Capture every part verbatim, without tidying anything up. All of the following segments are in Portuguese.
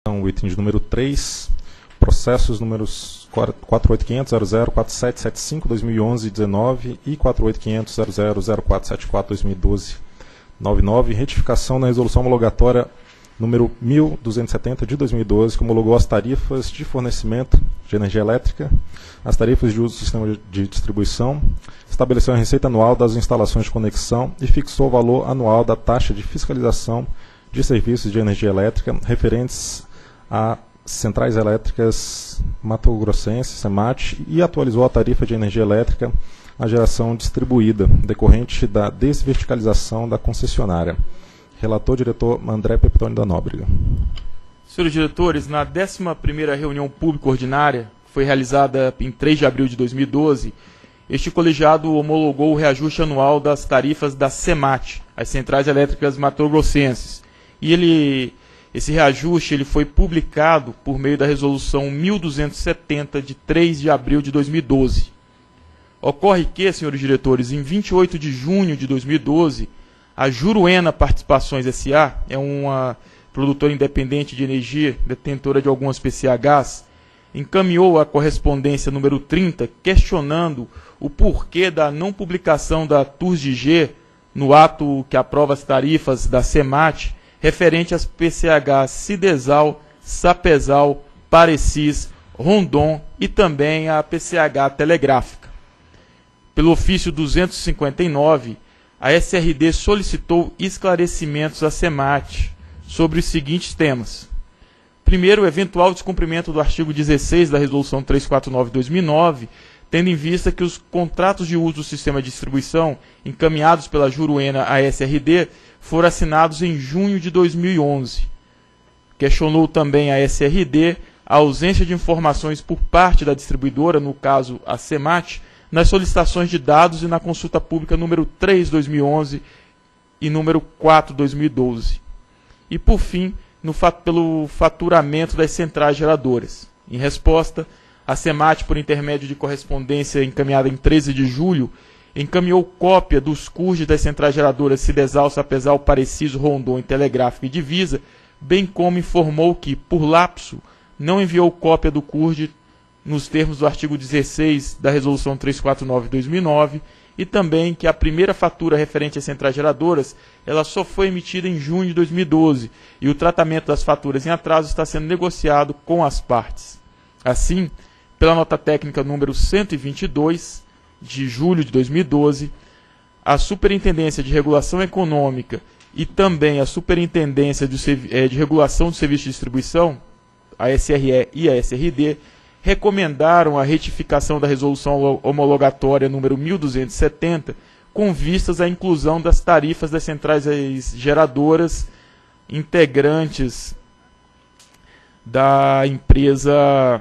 O item de número três, processos números quatro oito quinhentos ponto zero zero quatro sete sete cinco barra dois mil e onze dezenove e quatro oito quinhentos ponto zero zero zero quatro sete quatro barra dois mil e doze noventa e nove, retificação na resolução homologatória número mil duzentos e setenta de dois mil e doze, que homologou as tarifas de fornecimento de energia elétrica, as tarifas de uso do sistema de distribuição, estabeleceu a receita anual das instalações de conexão e fixou o valor anual da taxa de fiscalização de serviços de energia elétrica referentes a centrais elétricas mato-grossenses, SEMAT, e atualizou a tarifa de energia elétrica à geração distribuída, decorrente da desverticalização da concessionária. Relator, diretor André Peptoni da Nóbrega. Senhores diretores, na décima primeira reunião pública ordinária, que foi realizada em três de abril de dois mil e doze, este colegiado homologou o reajuste anual das tarifas da SEMAT, as centrais elétricas mato-grossenses. E ele, esse reajuste ele foi publicado por meio da resolução mil duzentos e setenta, de três de abril de dois mil e doze. Ocorre que, senhores diretores, em vinte e oito de junho de dois mil e doze, a Juruena Participações S A, é uma produtora independente de energia, detentora de algumas P C Hs, encaminhou a correspondência número trinta, questionando o porquê da não publicação da T U R S G no ato que aprova as tarifas da SEMAT, referente às P C Hs Cidesal, Sapesal, Parecis, Rondon e também a P C H Telegráfica. Pelo ofício duzentos e cinquenta e nove, a S R D solicitou esclarecimentos à SEMAT sobre os seguintes temas. Primeiro, o eventual descumprimento do artigo dezesseis da Resolução trezentos e quarenta e nove de dois mil e nove, tendo em vista que os contratos de uso do sistema de distribuição encaminhados pela Juruena à S R D foram assinados em junho de dois mil e onze. Questionou também a S R D a ausência de informações por parte da distribuidora, no caso a SEMAT, nas solicitações de dados e na consulta pública número três de dois mil e onze e número quatro de dois mil e doze. E, por fim, no fat pelo faturamento das centrais geradoras. Em resposta, a SEMAT, por intermédio de correspondência encaminhada em treze de julho, encaminhou cópia dos C U R S das centrais geradoras Cidesal, Sapesal, Parecis, Rondon, Telegráfica e Divisa, bem como informou que, por lapso, não enviou cópia do C U R S nos termos do artigo dezesseis da Resolução trezentos e quarenta e nove de dois mil e nove, e também que a primeira fatura referente às centrais geradoras ela só foi emitida em junho de dois mil e doze, e o tratamento das faturas em atraso está sendo negociado com as partes. Assim, pela nota técnica número cento e vinte e dois, de julho de dois mil e doze, a Superintendência de Regulação Econômica e também a Superintendência de, de Regulação do Serviço de Distribuição, a S R E e a S R D, recomendaram a retificação da resolução homologatória número mil duzentos e setenta, com vistas à inclusão das tarifas das centrais geradoras integrantes da empresa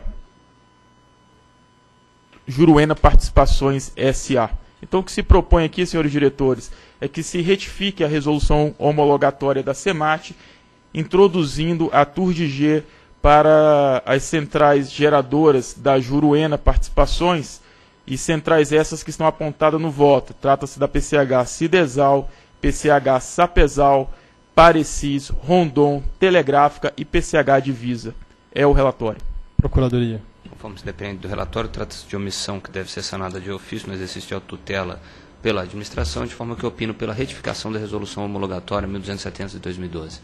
Juruena Participações S A. Então, o que se propõe aqui, senhores diretores, é que se retifique a resolução homologatória da SEMAT, introduzindo a T U R S G para as centrais geradoras da Juruena Participações, e centrais essas que estão apontadas no voto. Trata-se da P C H Cidesal, P C H Sapesal, Parecis, Rondon, Telegráfica e P C H Divisa. É o relatório. Procuradoria. Conforme se depende do relatório, trata-se de omissão que deve ser sanada de ofício no exercício de autotutela pela administração, de forma que eu opino pela retificação da resolução homologatória mil duzentos e setenta de dois mil e doze.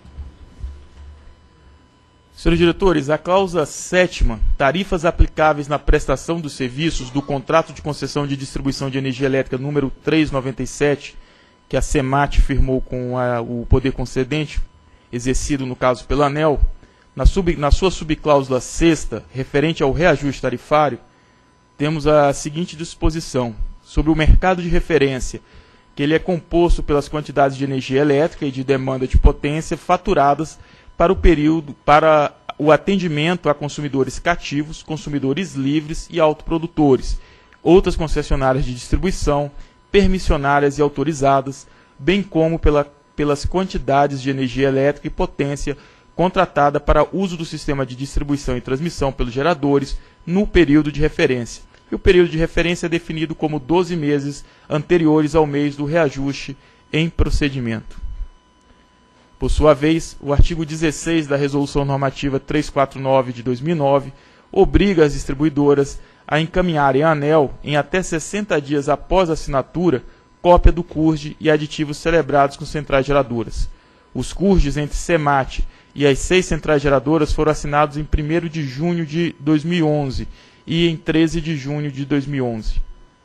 Senhores diretores, a cláusula sétima, tarifas aplicáveis na prestação dos serviços do contrato de concessão de distribuição de energia elétrica número trezentos e noventa e sete, que a SEMAT firmou com a, o poder concedente, exercido no caso pela ANEEL, na, sub, na sua subcláusula sexta, referente ao reajuste tarifário, temos a seguinte disposição: sobre o mercado de referência, que ele é composto pelas quantidades de energia elétrica e de demanda de potência faturadas para o período, para o atendimento a consumidores cativos, consumidores livres e autoprodutores, outras concessionárias de distribuição, permissionárias e autorizadas, bem como pela, pelas quantidades de energia elétrica e potência contratada para uso do sistema de distribuição e transmissão pelos geradores no período de referência. E o período de referência é definido como doze meses anteriores ao mês do reajuste em procedimento. Por sua vez, o artigo dezesseis da Resolução Normativa trezentos e quarenta e nove de dois mil e nove obriga as distribuidoras a encaminharem à ANEEL, em até sessenta dias após a assinatura, cópia do C U R D e aditivos celebrados com centrais geradoras. Os C U R Ds entre SEMAT e as seis centrais geradoras foram assinados em primeiro de junho de dois mil e onze e em treze de junho de dois mil e onze.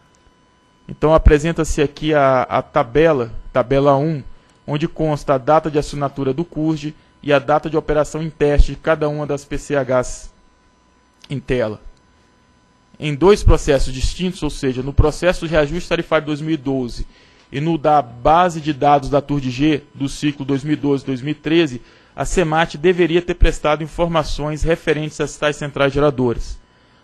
Então apresenta-se aqui a, a tabela, tabela um, onde consta a data de assinatura do C U R D e a data de operação em teste de cada uma das P C Hs em tela. Em dois processos distintos, ou seja, no processo de reajuste tarifário dois mil e doze e no da base de dados da T U R D G do ciclo dois mil e doze a dois mil e treze, a SEMAT deveria ter prestado informações referentes às tais centrais geradoras.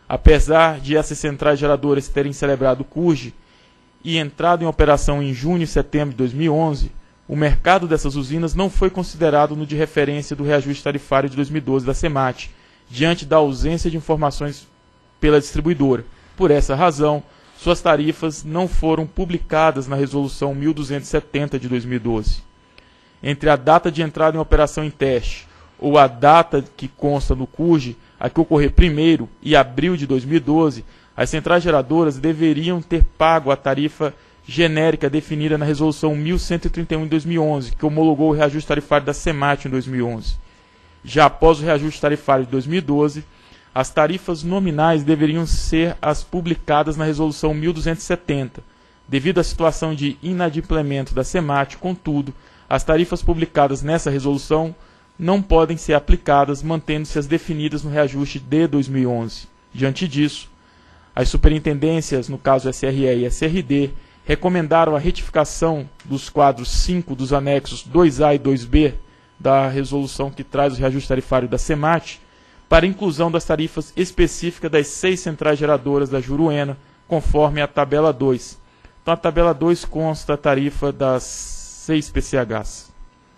Apesar de essas centrais geradoras terem celebrado o C U R D e entrado em operação em junho e setembro de dois mil e onze, o mercado dessas usinas não foi considerado no de referência do reajuste tarifário de dois mil e doze da SEMAT, diante da ausência de informações pela distribuidora. Por essa razão, suas tarifas não foram publicadas na Resolução mil duzentos e setenta de dois mil e doze. Entre a data de entrada em operação em teste ou a data que consta no C U R D, a que ocorrer primeiro, e abril de dois mil e doze, as centrais geradoras deveriam ter pago a tarifa genérica definida na Resolução mil cento e trinta e um de dois mil e onze, que homologou o reajuste tarifário da SEMAT em dois mil e onze. Já após o reajuste tarifário de dois mil e doze, as tarifas nominais deveriam ser as publicadas na Resolução mil duzentos e setenta. Devido à situação de inadimplemento da SEMAT, contudo, as tarifas publicadas nessa resolução não podem ser aplicadas, mantendo-se as definidas no reajuste de dois mil e onze. Diante disso, as superintendências, no caso S R E e S R D, recomendaram a retificação dos quadros cinco dos anexos dois A e dois B da resolução que traz o reajuste tarifário da SEMAT, para inclusão das tarifas específicas das seis centrais geradoras da Juruena, conforme a tabela dois. Então, a tabela dois consta a tarifa das seis P C Hs.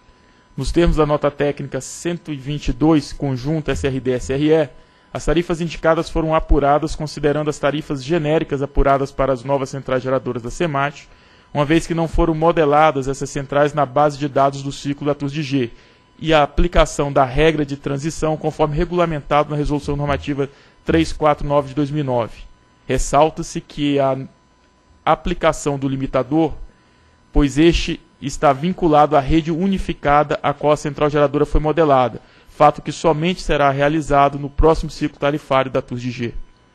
Nos termos da nota técnica cento e vinte e dois, conjunto S R D S R E, as tarifas indicadas foram apuradas considerando as tarifas genéricas apuradas para as novas centrais geradoras da SEMAT, uma vez que não foram modeladas essas centrais na base de dados do ciclo da T U R D G, e a aplicação da regra de transição conforme regulamentado na Resolução Normativa trezentos e quarenta e nove de dois mil e nove. Ressalta-se que a aplicação do limitador, pois este está vinculado à rede unificada a qual a central geradora foi modelada, fato que somente será realizado no próximo ciclo tarifário da T U R D G.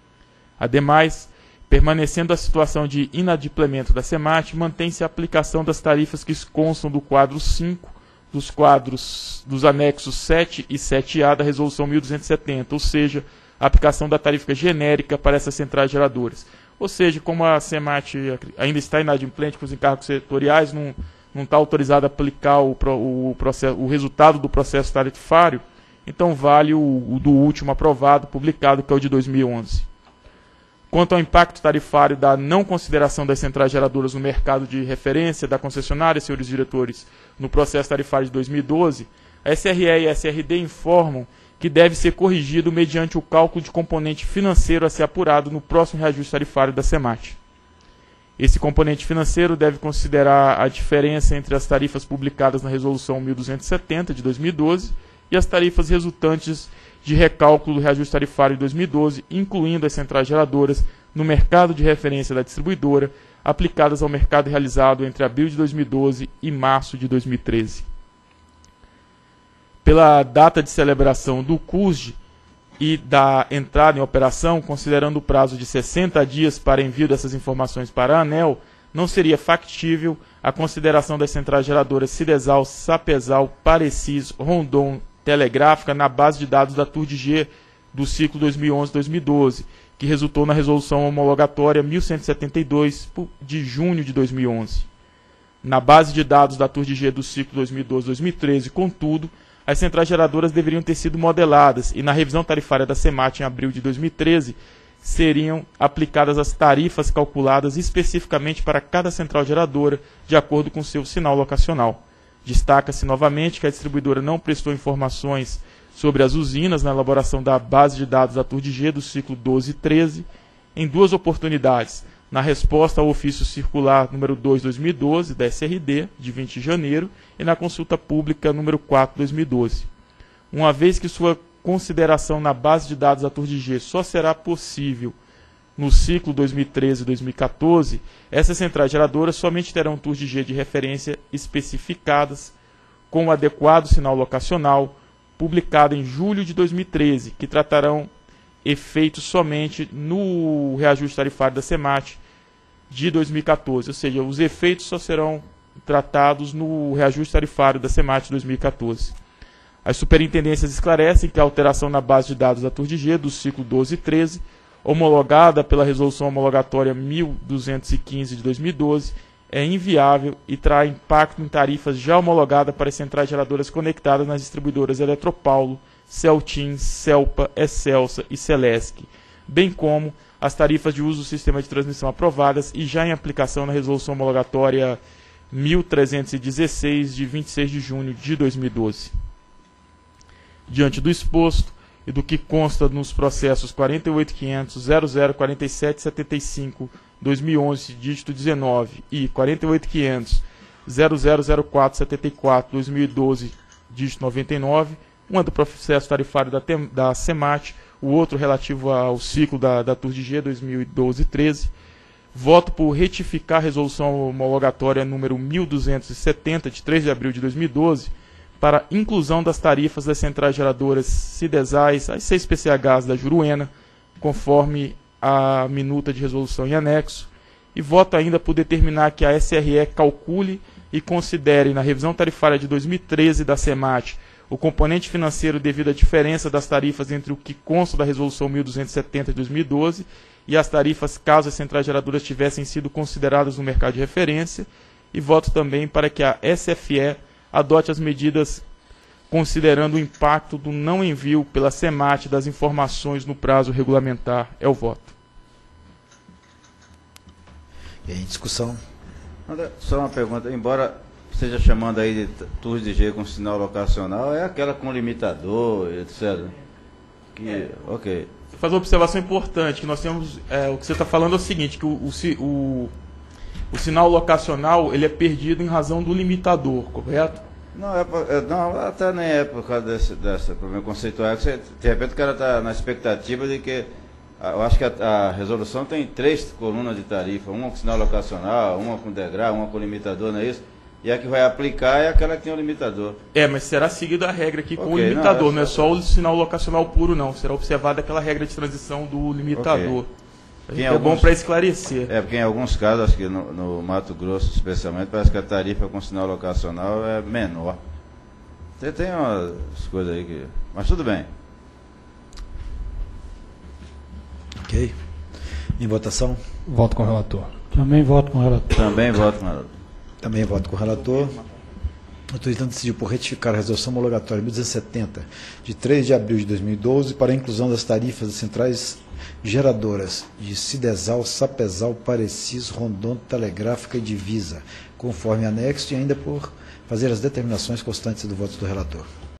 Ademais, permanecendo a situação de inadimplemento da SEMAT, mantém-se a aplicação das tarifas que constam do quadro cinco, dos quadros dos anexos sete e sete A da Resolução mil duzentos e setenta, ou seja, a aplicação da tarifa genérica para essas centrais geradoras. Ou seja, como a SEMAT ainda está inadimplente com os encargos setoriais, não, não está autorizada a aplicar o, o, processo, o resultado do processo tarifário, então vale o, o do último aprovado, publicado, que é o de dois mil e onze. Quanto ao impacto tarifário da não consideração das centrais geradoras no mercado de referência da concessionária, senhores diretores, no processo tarifário de dois mil e doze, a S R E e a S R D informam que deve ser corrigido mediante o cálculo de componente financeiro a ser apurado no próximo reajuste tarifário da SEMAT. Esse componente financeiro deve considerar a diferença entre as tarifas publicadas na Resolução mil duzentos e setenta de dois mil e doze e as tarifas resultantes de recálculo do reajuste tarifário de dois mil e doze, incluindo as centrais geradoras no mercado de referência da distribuidora, aplicadas ao mercado realizado entre abril de dois mil e doze e março de dois mil e treze. Pela data de celebração do C U R D e da entrada em operação, considerando o prazo de sessenta dias para envio dessas informações para a ANEEL, não seria factível a consideração das centrais geradoras Cidesal, Sapesal, Parecis, Rondon, Telegráfica na base de dados da T U R D G do ciclo dois mil e onze a dois mil e doze, que resultou na Resolução Homologatória mil cento e setenta e dois de junho de dois mil e onze. Na base de dados da T U R D G do ciclo dois mil e doze a dois mil e treze, contudo, as centrais geradoras deveriam ter sido modeladas e na revisão tarifária da SEMAT em abril de dois mil e treze seriam aplicadas as tarifas calculadas especificamente para cada central geradora de acordo com seu sinal locacional. Destaca-se novamente que a distribuidora não prestou informações sobre as usinas na elaboração da base de dados da T U R D G do ciclo doze e treze em duas oportunidades, na resposta ao ofício circular número dois barra dois mil e doze da S R D, de vinte de janeiro, e na consulta pública número quatro barra dois mil e doze. Uma vez que sua consideração na base de dados da Turdigê só será possível no ciclo dois mil e treze e dois mil e quatorze, essas centrais geradoras somente terão Turdigê de referência especificadas com o adequado sinal locacional, publicado em julho de dois mil e treze, que tratarão efeitos somente no reajuste tarifário da SEMAT de dois mil e quatorze, ou seja, os efeitos só serão tratados no reajuste tarifário da SEMAT de dois mil e quatorze. As superintendências esclarecem que a alteração na base de dados da Turdigê do ciclo doze e treze, homologada pela Resolução Homologatória mil duzentos e quinze de dois mil e doze, é inviável e terá impacto em tarifas já homologadas para as centrais geradoras conectadas nas distribuidoras Eletropaulo, Celtim, Celpa, Excelsa e Celesc, bem como as tarifas de uso do sistema de transmissão aprovadas e já em aplicação na Resolução Homologatória mil trezentos e dezesseis, de vinte e seis de junho de dois mil e doze. Diante do exposto e do que consta nos processos quarenta e oito quinhentos, zero zero quarenta e sete setenta e cinco, dois mil e onze, dígito dezenove, e quarenta e oito quinhentos, zero zero zero quatro setenta e quatro, dois mil e doze, dígito noventa e nove, uma do processo tarifário da, da SEMAT, o outro relativo ao ciclo da, da Turdigê dois mil e doze e treze. Voto por retificar a resolução homologatória número mil duzentos e setenta, de três de abril de dois mil e doze, para inclusão das tarifas das centrais geradoras Cidesais, as seis P C Hs da Juruena, conforme a minuta de resolução em anexo. E voto ainda por determinar que a S R E calcule e considere na revisão tarifária de dois mil e treze da SEMAT o componente financeiro devido à diferença das tarifas entre o que consta da resolução mil duzentos e setenta de dois mil e doze e as tarifas caso as centrais geradoras tivessem sido consideradas no mercado de referência. E voto também para que a S F E adote as medidas considerando o impacto do não envio pela SEMAT das informações no prazo regulamentar. É o voto. E aí, discussão? Só uma pergunta, embora esteja chamando aí de Turdigê com sinal locacional, é aquela com limitador, etcétera. Que, ok. Fazer uma observação importante, que nós temos, é, o que você está falando é o seguinte, que o, o, o, o sinal locacional ele é perdido em razão do limitador, correto? Não, é, é, não até nem é por causa desse, dessa problema conceitual. Você, de repente o cara está na expectativa de que, eu acho que a, a resolução tem três colunas de tarifa, uma com sinal locacional, uma com degrau, uma com limitador, não é isso? E a que vai aplicar é aquela que tem o limitador. É, mas será seguida a regra aqui com okay, o limitador, não é, não é só o sinal locacional puro, não. Será observada aquela regra de transição do limitador. Okay. É alguns, bom para esclarecer. É, porque em alguns casos, acho que no, no Mato Grosso especialmente, parece que a tarifa com sinal locacional é menor. Tem, tem umas coisas aí que... Mas tudo bem. Ok. Em votação? Voto com o relator. Também voto com o relator. Também voto com o relator. Também voto com o relator. Autorizando decidiu por retificar a resolução homologatória mil duzentos e setenta, de três de abril de dois mil e doze, para a inclusão das tarifas das centrais geradoras de Cidesal, Sapesal, Parecis, Rondon, Telegráfica e Divisa, conforme anexo, e ainda por fazer as determinações constantes do voto do relator.